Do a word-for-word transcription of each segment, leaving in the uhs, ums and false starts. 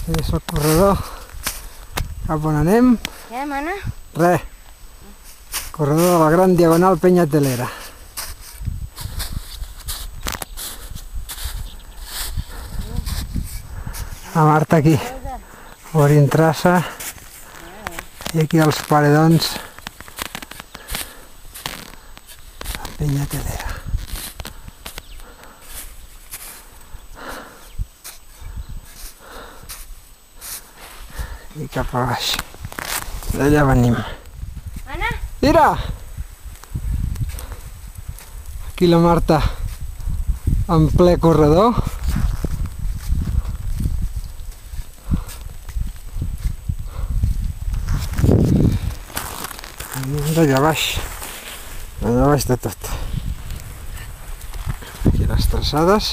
És el corredor cap on anem. Què, mana? Res. Corredor de la gran diagonal Peñatelera. La Marta aquí, obrint traça. I aquí els paredons. La Peñatelera. I cap a baix. D'allà venim. Mana? Mira! Aquí la Marta en ple corredor. D'allà baix. Allà baix de tot. Aquí les traçades.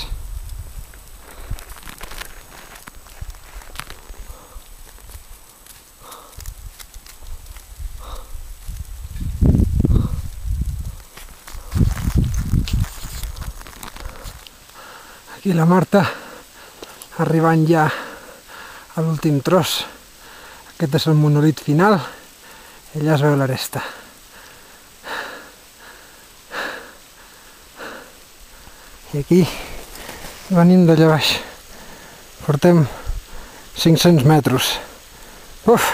Aquí la Marta arribant ja a l'últim tros. Aquest és el monolit final. Allà es veu la resta. I aquí venim d'allà baix. Portem cinc-cents metres. Uf!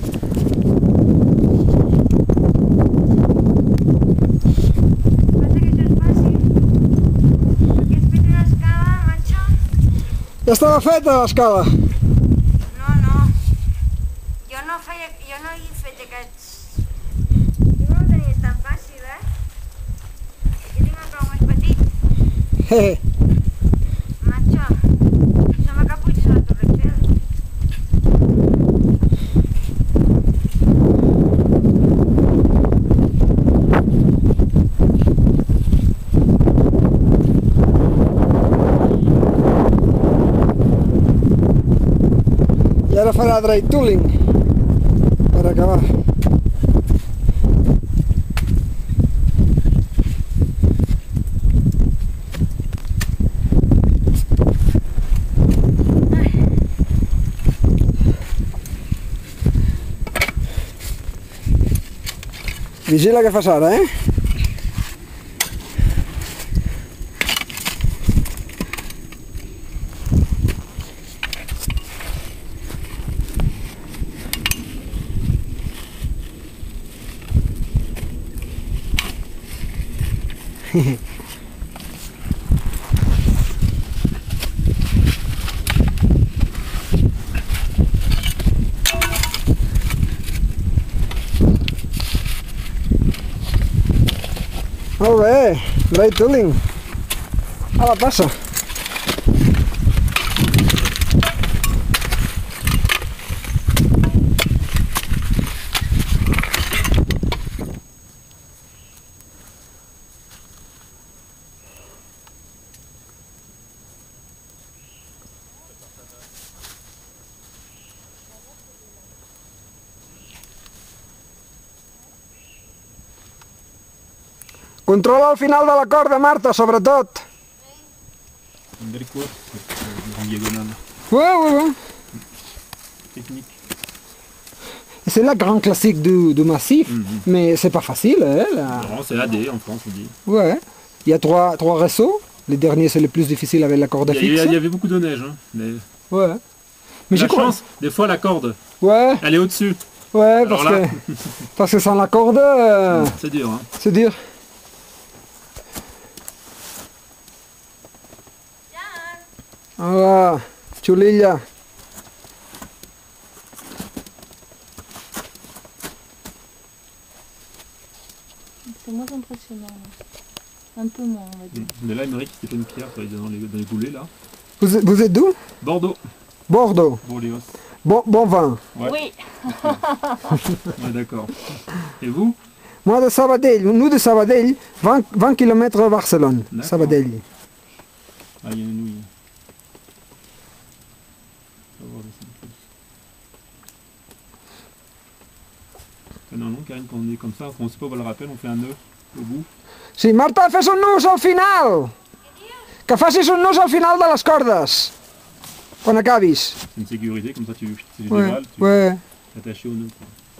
Ja estava feta l'escala. No, no. Jo no feia... Jo no he fet aquests... Jo no ho tenia tan fàcil, eh? Jo tinc el peu més petit. Hehe. Macho, sembla que puig a la Torre Eiffel. I ara farà dry tooling per acabar. Vigila què fas ara, eh? Molt bé, dry tooling. Ala, passa. Controla el final de la corda, Marta, sobretot. Une belle course, en diagonale. Ouais, ouais, ouais. Technique. C'est la grande classique du, du massif, Mhm. mais c'est pas facile, hein, là. Non, c'est A D en France, on dit. Ouais. Il y a trois, trois réseaux. Les derniers, c'est le plus difficile avec la corde Il y, fixe. a- il y avait beaucoup de neige, hein, mais Ouais. Mais la j'ai quoi chance, des fois la corde, Ouais, elle est au-dessus. ouais, Alors parce là- que, parce que sans la corde, euh, C'est dur, hein. c'est dur. Voilà, chulilla. C'est moins impressionnant. Un peu moins, on va dire. Mais là, Émeric, c'était pas une pierre, quoi, dans les, dans les boulets, là. Vous, êtes- vous êtes d'où? Bordeaux, Bordeaux. Bourléos. Bon, bon vin. Ouais. Oui. Ouais, d'accord. Et vous? Moi de Sabadell, nous de Sabadell, vingt, vingt kilomètres de Barcelone, D'accord. Sabadell. Ah, il y a une nouille. On va voir descendre plus. Non, non, Karine, quand on est comme ça, quand on ne sait pas où va le rappel, on fait un nœud au bout. Sí, Marta, fes un nus al final! Que facis un nus al final de les cordes! Quan acabis. C'est une sécurité, comme ça tu, si tu Ouais, dévales, tu ouais. es attaché au nœud. Quoi.